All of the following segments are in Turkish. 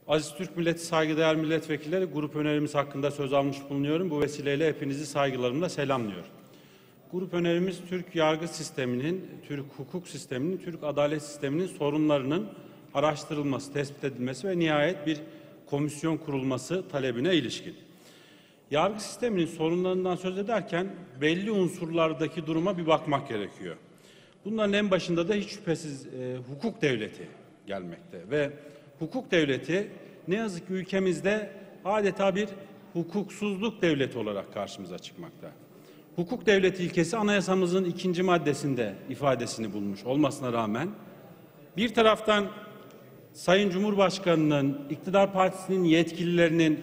Aziz Türk milleti, saygıdeğer milletvekilleri, grup önerimiz hakkında söz almış bulunuyorum. Bu vesileyle hepinizi saygılarımla selamlıyorum. Grup önerimiz Türk yargı sisteminin, Türk hukuk sisteminin, Türk adalet sisteminin sorunlarının araştırılması, tespit edilmesi ve nihayet bir komisyon kurulması talebine ilişkin. Yargı sisteminin sorunlarından söz ederken belli unsurlardaki duruma bir bakmak gerekiyor. Bunların en başında da hiç şüphesiz hukuk devleti gelmekte ve hukuk devleti ne yazık ki ülkemizde adeta bir hukuksuzluk devleti olarak karşımıza çıkmakta. Hukuk devleti ilkesi anayasamızın 2. maddesinde ifadesini bulmuş olmasına rağmen bir taraftan Sayın Cumhurbaşkanı'nın, iktidar partisinin yetkililerinin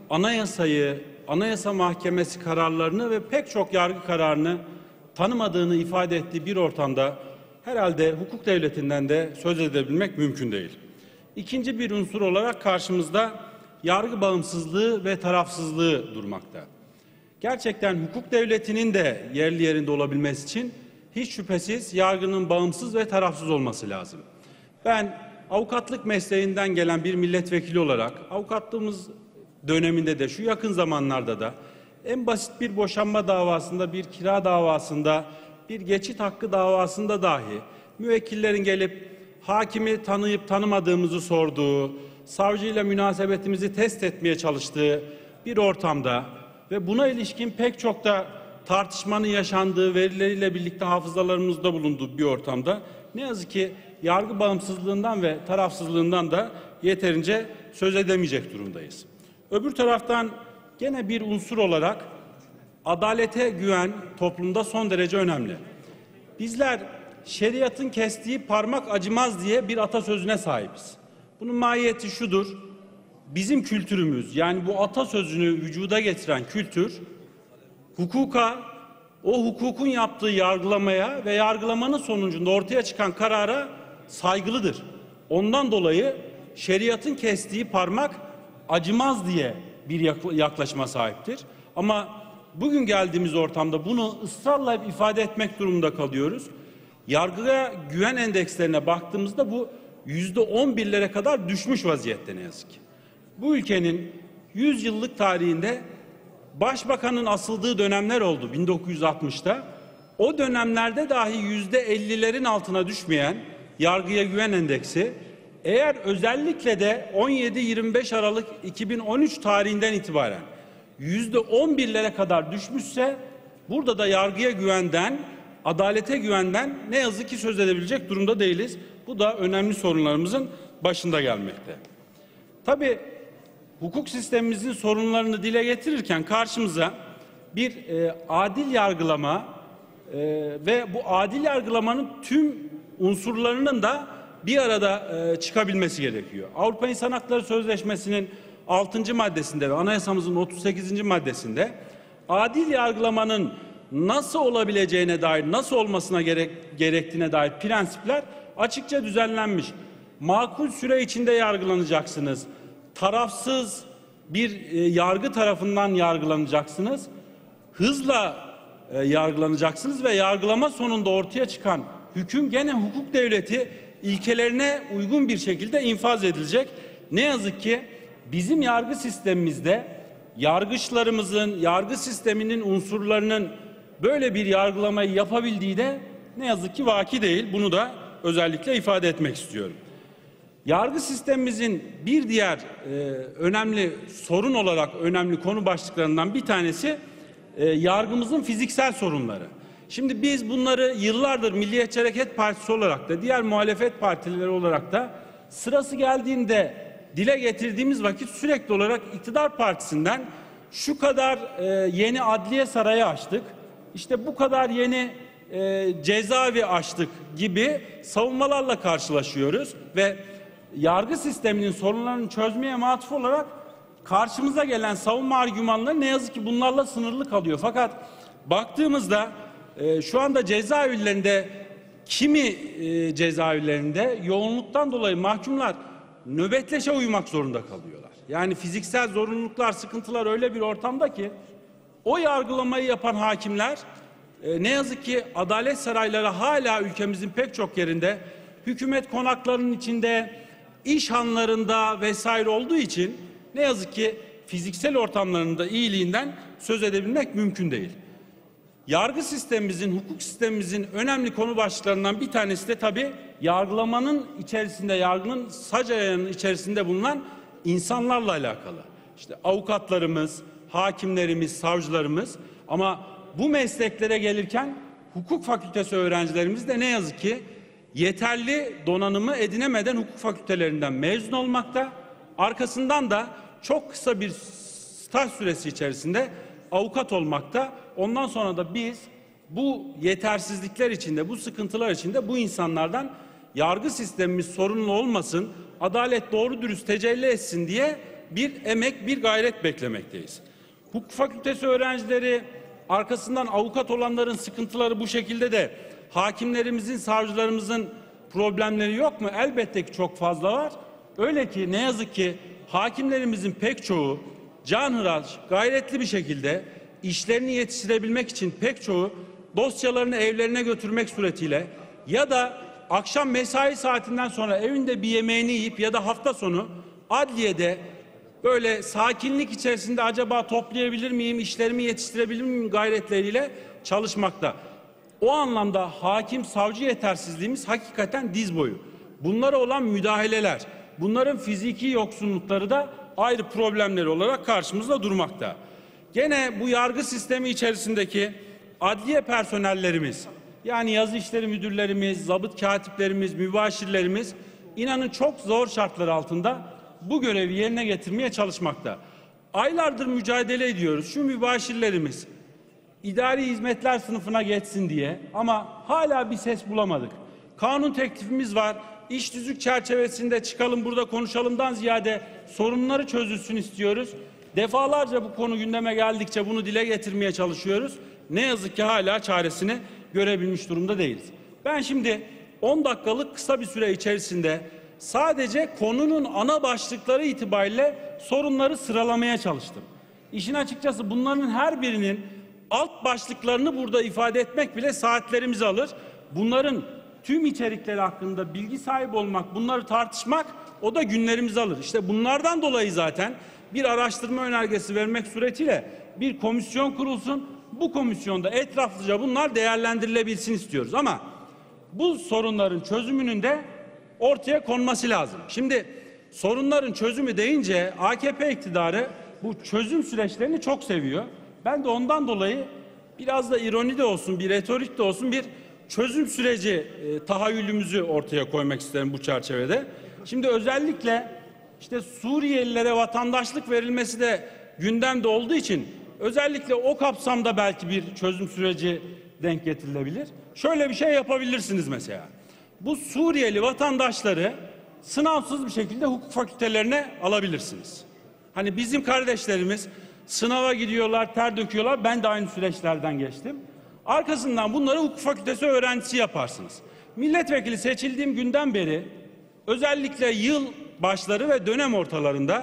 Anayasa Mahkemesi kararlarını ve pek çok yargı kararını tanımadığını ifade ettiği bir ortamda herhalde hukuk devletinden de söz edebilmek mümkün değil. İkinci bir unsur olarak karşımızda yargı bağımsızlığı ve tarafsızlığı durmakta. Gerçekten hukuk devletinin de yerli yerinde olabilmesi için hiç şüphesiz yargının bağımsız ve tarafsız olması lazım. Ben avukatlık mesleğinden gelen bir milletvekili olarak avukatlığımız döneminde de şu yakın zamanlarda da en basit bir boşanma davasında, bir kira davasında, bir geçit hakkı davasında dahi müvekkillerin gelip hakimi tanıyıp tanımadığımızı sorduğu, savcıyla münasebetimizi test etmeye çalıştığı bir ortamda ve buna ilişkin pek çok da tartışmanın yaşandığı, verileriyle birlikte hafızalarımızda bulunduğu bir ortamda ne yazık ki yargı bağımsızlığından ve tarafsızlığından da yeterince söz edemeyecek durumdayız. Öbür taraftan gene bir unsur olarak adalete güven toplumda son derece önemli. Bizler şeriatın kestiği parmak acımaz diye bir atasözüne sahibiz. Bunun mahiyeti şudur: bizim kültürümüz, yani bu atasözünü vücuda getiren kültür, hukuka, o hukukun yaptığı yargılamaya ve yargılamanın sonucunda ortaya çıkan karara saygılıdır. Ondan dolayı şeriatın kestiği parmak acımaz diye bir yaklaşıma sahiptir. Ama bugün geldiğimiz ortamda bunu ısrarla hep ifade etmek durumunda kalıyoruz. Yargıya güven endekslerine baktığımızda bu %11'lere kadar düşmüş vaziyette ne yazık ki. Bu ülkenin 100 yıllık tarihinde başbakanın asıldığı dönemler oldu 1960'ta. O dönemlerde dahi %50'lerin altına düşmeyen yargıya güven endeksi, eğer özellikle de 17-25 Aralık 2013 tarihinden itibaren %11'lere kadar düşmüşse, burada da yargıya güvenden, adalete güvenden ne yazık ki söz edebilecek durumda değiliz. Bu da önemli sorunlarımızın başında gelmekte. Tabii hukuk sistemimizin sorunlarını dile getirirken karşımıza bir adil yargılama ve bu adil yargılamanın tüm unsurlarının da bir arada çıkabilmesi gerekiyor. Avrupa İnsan Hakları Sözleşmesi'nin 6. maddesinde ve anayasamızın 38. maddesinde adil yargılamanın nasıl olabileceğine dair, nasıl olmasına gerektiğine dair prensipler açıkça düzenlenmiş. Makul süre içinde yargılanacaksınız. Tarafsız bir yargı tarafından yargılanacaksınız. Hızla yargılanacaksınız ve yargılama sonunda ortaya çıkan hüküm gene hukuk devleti ilkelerine uygun bir şekilde infaz edilecek. Ne yazık ki bizim yargı sistemimizde yargıçlarımızın, yargı sisteminin unsurlarının böyle bir yargılamayı yapabildiği de ne yazık ki vaki değil. Bunu da özellikle ifade etmek istiyorum. Yargı sistemimizin bir diğer önemli sorun olarak önemli konu başlıklarından bir tanesi yargımızın fiziksel sorunları. Şimdi biz bunları yıllardır Milliyetçi Hareket Partisi olarak da diğer muhalefet partileri olarak da sırası geldiğinde dile getirdiğimiz vakit sürekli olarak iktidar partisinden şu kadar yeni adliye sarayı açtık, İşte bu kadar yeni cezaevi açtık gibi savunmalarla karşılaşıyoruz ve yargı sisteminin sorunlarını çözmeye matuf olarak karşımıza gelen savunma argümanları ne yazık ki bunlarla sınırlı kalıyor. Fakat baktığımızda şu anda cezaevlerinde, kimi cezaevlerinde yoğunluktan dolayı mahkumlar nöbetleşe uyumak zorunda kalıyorlar. Yani fiziksel zorunluluklar, sıkıntılar öyle bir ortamda ki o yargılamayı yapan hakimler ne yazık ki adalet sarayları hala ülkemizin pek çok yerinde hükümet konaklarının içinde, iş hanlarında vesaire olduğu için ne yazık ki fiziksel ortamlarında iyiliğinden söz edebilmek mümkün değil. Yargı sistemimizin, hukuk sistemimizin önemli konu başlıklarından bir tanesi de tabii yargılamanın içerisinde, yargının sac ayağının içerisinde bulunan insanlarla alakalı. İşte avukatlarımız, hakimlerimiz, savcılarımız, ama bu mesleklere gelirken hukuk fakültesi öğrencilerimiz de ne yazık ki yeterli donanımı edinemeden hukuk fakültelerinden mezun olmakta. Arkasından da çok kısa bir staj süresi içerisinde avukat olmakta. Ondan sonra da biz bu yetersizlikler içinde, bu sıkıntılar içinde bu insanlardan yargı sistemimiz sorunlu olmasın, adalet doğru dürüst tecelli etsin diye bir emek, bir gayret beklemekteyiz. Hukuk fakültesi öğrencileri, arkasından avukat olanların sıkıntıları bu şekilde de hakimlerimizin, savcılarımızın problemleri yok mu? Elbette ki çok fazla var. Öyle ki ne yazık ki hakimlerimizin pek çoğu canhıraş, gayretli bir şekilde işlerini yetiştirebilmek için pek çoğu dosyalarını evlerine götürmek suretiyle ya da akşam mesai saatinden sonra evinde bir yemeğini yiyip ya da hafta sonu adliyede böyle sakinlik içerisinde acaba toplayabilir miyim, işlerimi yetiştirebilir miyim gayretleriyle çalışmakta. O anlamda hakim savcı yetersizliğimiz hakikaten diz boyu. Bunlara olan müdahaleler, bunların fiziki yoksunlukları da ayrı problemleri olarak karşımızda durmakta. Gene bu yargı sistemi içerisindeki adliye personellerimiz, yani yazı işleri müdürlerimiz, zabıt katiplerimiz, mübaşirlerimiz inanın çok zor şartlar altında bu görevi yerine getirmeye çalışmakta. Aylardır mücadele ediyoruz. Şu mübaşirlerimiz idari hizmetler sınıfına geçsin diye, ama hala bir ses bulamadık. Kanun teklifimiz var. İş tüzük çerçevesinde çıkalım burada konuşalımdan ziyade sorunları çözülsün istiyoruz. Defalarca bu konu gündeme geldikçe bunu dile getirmeye çalışıyoruz. Ne yazık ki hala çaresini görebilmiş durumda değiliz. Ben şimdi 10 dakikalık kısa bir süre içerisinde sadece konunun ana başlıkları itibariyle sorunları sıralamaya çalıştım. İşin açıkçası bunların her birinin alt başlıklarını burada ifade etmek bile saatlerimizi alır. Bunların tüm içerikleri hakkında bilgi sahibi olmak, bunları tartışmak o da günlerimizi alır. İşte bunlardan dolayı zaten bir araştırma önergesi vermek suretiyle bir komisyon kurulsun. Bu komisyonda etraflıca bunlar değerlendirilebilsin istiyoruz. Ama bu sorunların çözümünün de ortaya konması lazım. Şimdi sorunların çözümü deyince AKP iktidarı bu çözüm süreçlerini çok seviyor. Ben de ondan dolayı biraz da ironi de olsun, bir retorik de olsun bir çözüm süreci tahayyülümüzü ortaya koymak isterim bu çerçevede. Şimdi özellikle işte Suriyelilere vatandaşlık verilmesi de gündemde olduğu için özellikle o kapsamda belki bir çözüm süreci denk getirilebilir. Şöyle bir şey yapabilirsiniz mesela. Bu Suriyeli vatandaşları sınavsız bir şekilde hukuk fakültelerine alabilirsiniz. Hani bizim kardeşlerimiz sınava gidiyorlar, ter döküyorlar. Ben de aynı süreçlerden geçtim. Arkasından bunları hukuk fakültesi öğrencisi yaparsınız. Milletvekili seçildiğim günden beri özellikle yıl başları ve dönem ortalarında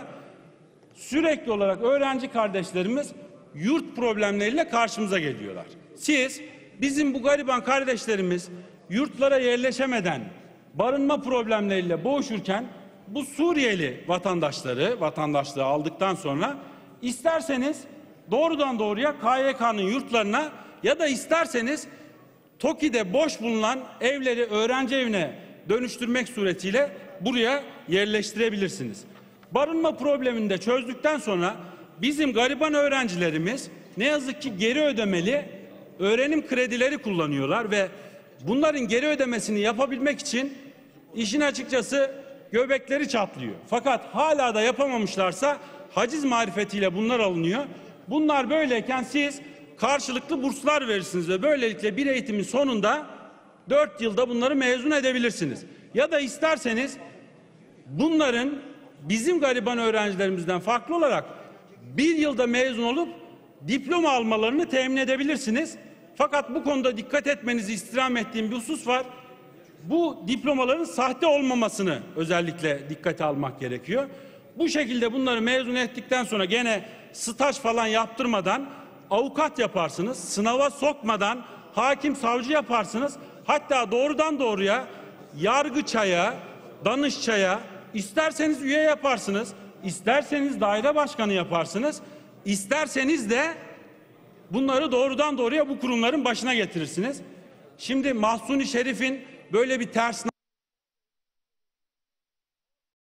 sürekli olarak öğrenci kardeşlerimiz yurt problemleriyle karşımıza geliyorlar. Siz bizim bu gariban kardeşlerimiz yurtlara yerleşemeden barınma problemleriyle boğuşurken bu Suriyeli vatandaşlığı aldıktan sonra isterseniz doğrudan doğruya KYK'nın yurtlarına ya da isterseniz TOKİ'de boş bulunan evleri öğrenci evine dönüştürmek suretiyle buraya yerleştirebilirsiniz. Barınma problemini de çözdükten sonra bizim gariban öğrencilerimiz ne yazık ki geri ödemeli öğrenim kredileri kullanıyorlar ve bunların geri ödemesini yapabilmek için işin açıkçası göbekleri çatlıyor. Fakat hala da yapamamışlarsa haciz marifetiyle bunlar alınıyor. Bunlar böyleyken siz karşılıklı burslar verirsiniz ve böylelikle bir eğitimin sonunda 4 yılda bunları mezun edebilirsiniz. Ya da isterseniz bunların bizim gariban öğrencilerimizden farklı olarak 1 yılda mezun olup diploma almalarını temin edebilirsiniz. Fakat bu konuda dikkat etmenizi istirham ettiğim bir husus var. Bu diplomaların sahte olmamasını özellikle dikkate almak gerekiyor. Bu şekilde bunları mezun ettikten sonra gene staj falan yaptırmadan avukat yaparsınız. Sınava sokmadan hakim savcı yaparsınız. Hatta doğrudan doğruya Yargıçay'a, Danışçay'a, isterseniz üye yaparsınız, isterseniz daire başkanı yaparsınız, isterseniz de bunları doğrudan doğruya bu kurumların başına getirirsiniz. Şimdi Mahsuni Şerif'in böyle bir ters